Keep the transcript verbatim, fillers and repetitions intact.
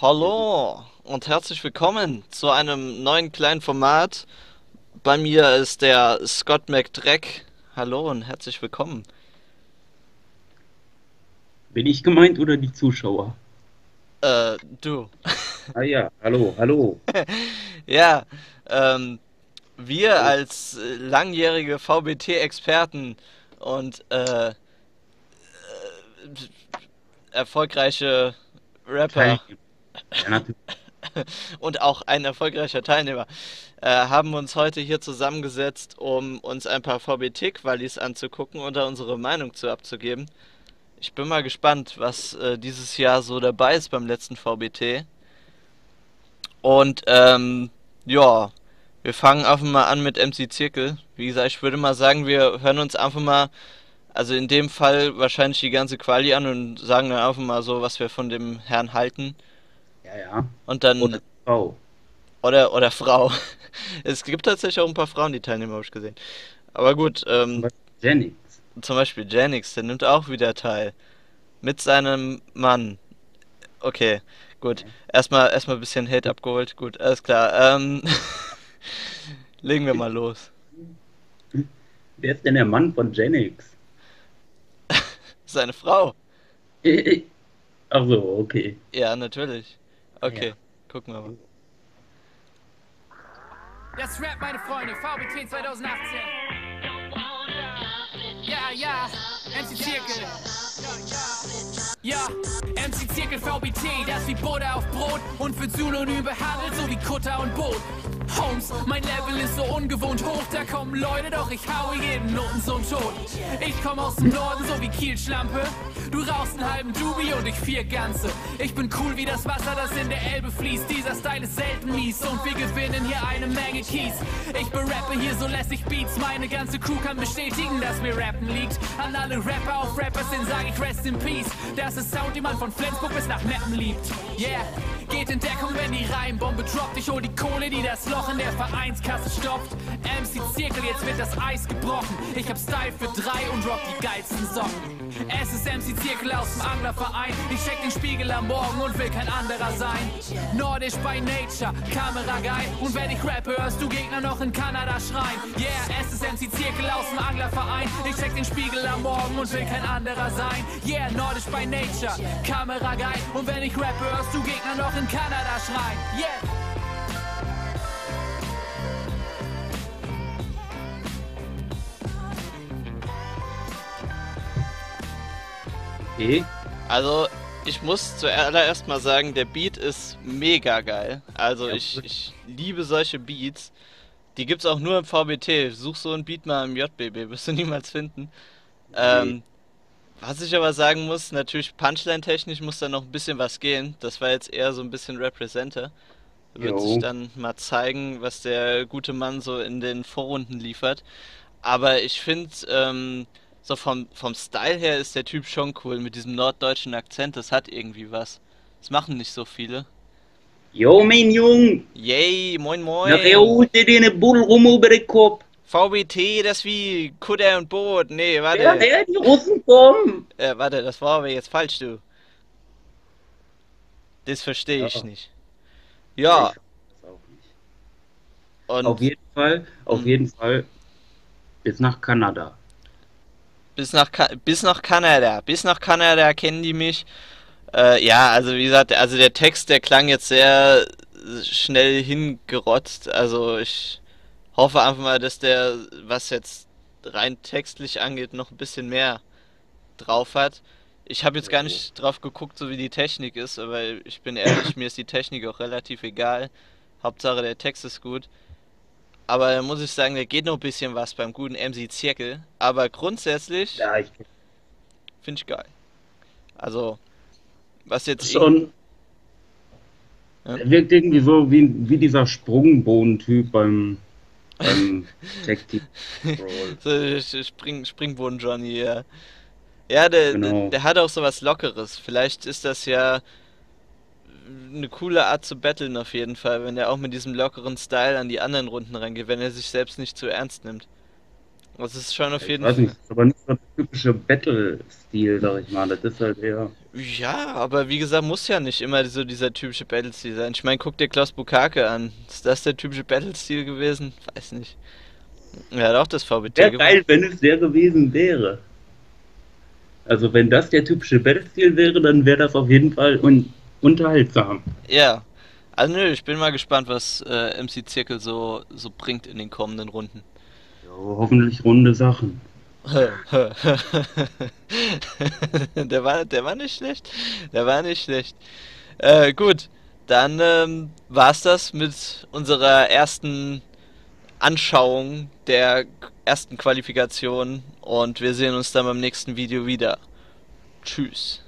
Hallo und herzlich willkommen zu einem neuen kleinen Format. Bei mir ist der Scott McDreck. Hallo und herzlich willkommen. Bin ich gemeint oder die Zuschauer? Äh, du. Ah ja, hallo, hallo. Ja, ähm, wir Hallo. als äh, langjährige V B T-Experten und äh, erfolgreiche Rapper Teilnehmer. Ja, natürlich. und auch ein erfolgreicher Teilnehmer äh, haben uns heute hier zusammengesetzt, um uns ein paar V B T-Qualis anzugucken und da unsere Meinung zu abzugeben. Ich bin mal gespannt, was äh, dieses Jahr so dabei ist beim letzten V B T. Und ähm, ja, wir fangen einfach mal an mit M C Zirkel. Wie gesagt, ich würde mal sagen, wir hören uns einfach mal, also in dem Fall wahrscheinlich die ganze Quali an und sagen dann einfach mal so, was wir von dem Herrn halten. Ja, ja. Und dann, Oder Frau. oder, oder Frau. Es gibt tatsächlich auch ein paar Frauen, die teilnehmen, habe ich gesehen. Aber gut, Zum ähm, Beispiel Jennings. zum Beispiel Janix, der nimmt auch wieder teil. Mit seinem Mann. Okay, gut. Ja. Erstmal erstmal ein bisschen Hate abgeholt. Gut, alles klar. Ähm, legen wir mal los. Wer ist denn der Mann von Jennings? Seine Frau. Ach so, okay. Ja, natürlich. Ah Okay, ja. gucken wir mal. Das ist Rap, meine Freunde, V B T zwanzig achtzehn. Ja, ja, M C Zirkel. Ja, M C Zirkel V B T, das wie Butter auf Brot und für Zuluny behandelt, so wie Kutter und Boot. Holmes, mein Level ist so ungewohnt hoch, da kommen Leute, doch ich haue jeden Notensohn tot. Ich komm aus dem Norden, so wie Kielschlampe. Du rauchst einen halben Dubi und ich vier ganze. Ich bin cool wie das Wasser, das in der Elbe fließt. Dieser Style ist selten mies und wir gewinnen hier eine Menge Kies. Ich berappe hier so lässig Beats, meine ganze Crew kann bestätigen, dass mir Rappen liegt. An alle Rapper auf Rappers, den sag ich Rest in Peace. Das ist Sound, die man von Flensburg bis nach Meppen liebt. Yeah, geht in Deckung, wenn die Reimbombe droppt. Ich hol die Kohle, die das Loch in der Vereinskasse stopft. M C Zirkel, jetzt wird das Eis gebrochen. Ich hab Style für drei und rock die geilsten Socken. Es ist M C Zirkel aus dem Anglerverein. Ich check den Spiegel am Morgen und will kein anderer sein. Nordisch by Nature, Kamera geil. Und wenn ich rappe, hörst du Gegner noch in Kanada schreien. Yeah, es ist M C Zirkel aus dem Anglerverein. Ich check den Spiegel am Morgen und will kein anderer sein. Yeah, Nordisch by Nature, Kamera geil. Und wenn ich rappe, hörst du Gegner noch in Kanada schreien. Yeah. Okay. Also, ich muss zuallererst mal sagen, der Beat ist mega geil. Also, Ja, ich, ich liebe solche Beats. Die gibt's auch nur im V B T. Such so ein Beat mal im J B B, wirst du niemals finden. nee. Ähm, Was ich aber sagen muss, natürlich Punchline-technisch muss da noch ein bisschen was gehen. Das war jetzt eher so ein bisschen Representer. Wird sich Jo. dann mal zeigen, was der gute Mann so in den Vorrunden liefert. Aber ich finde, ähm, so vom, vom Style her ist der Typ schon cool. Mit diesem norddeutschen Akzent, das hat irgendwie was. Das machen nicht so viele. Jo, mein Jung. Yay, moin Nachher moin. holt dir den Bull rum über den Kopf. V B T, das wie Kutter und Boot. Nee, Ja, warte. ja, die Russen kommen. Äh, warte, das war aber jetzt falsch, du. Das verstehe ich Ja, nicht. ja, ich Ja, weiß es auch nicht. Auf und jeden Fall, auf hm, jeden Fall bis nach Kanada. bis nach Ka bis nach Kanada, bis nach Kanada kennen die mich. Äh, ja, also wie gesagt, also der Text, der klang jetzt sehr schnell hingerotzt. Also ich hoffe einfach mal, dass der, was jetzt rein textlich angeht, noch ein bisschen mehr drauf hat. Ich habe jetzt gar Jo. nicht drauf geguckt, so wie die Technik ist, aber ich bin ehrlich, mir ist die Technik auch relativ egal. Hauptsache der Text ist gut. Aber da muss ich sagen, da geht noch ein bisschen was beim guten M C Zirkel. Aber grundsätzlich Ja, ich finde ich geil. Also, was jetzt irgendwie. schon. Ja? Er wirkt irgendwie so wie, wie dieser Sprungbohnen-Typ beim, beim Tag Team Brawl. So, Spring, Springbohnen Johnny, ja. Ja, der, der, Genau. der hat auch so was Lockeres. Vielleicht ist das ja eine coole Art zu battlen auf jeden Fall, wenn er auch mit diesem lockeren Style an die anderen Runden rangeht, wenn er sich selbst nicht zu ernst nimmt. Das ist schon auf Ich jeden weiß Fall. nicht, das ist aber nicht so der typische Battle-Stil, sag ich mal. Das ist halt eher. Ja, aber wie gesagt, muss ja nicht immer so dieser typische Battle-Stil sein. Ich meine, guck dir Klaus Bukake an. Ist das der typische Battle-Stil gewesen? Weiß nicht. Er hat auch das V B T Wäre gewonnen. geil, wenn es der gewesen wäre. Also wenn das der typische Battle-Stil wäre, dann wäre das auf jeden Fall un unterhaltsam. Ja. Also nö, ich bin mal gespannt, was äh, M C Zirkel so, so bringt in den kommenden Runden. Jo, hoffentlich runde Sachen. Der war, der war nicht schlecht. Der war nicht schlecht. Äh, gut, dann ähm, war's das mit unserer ersten Anschauung der ersten Qualifikation und wir sehen uns dann beim nächsten Video wieder. Tschüss.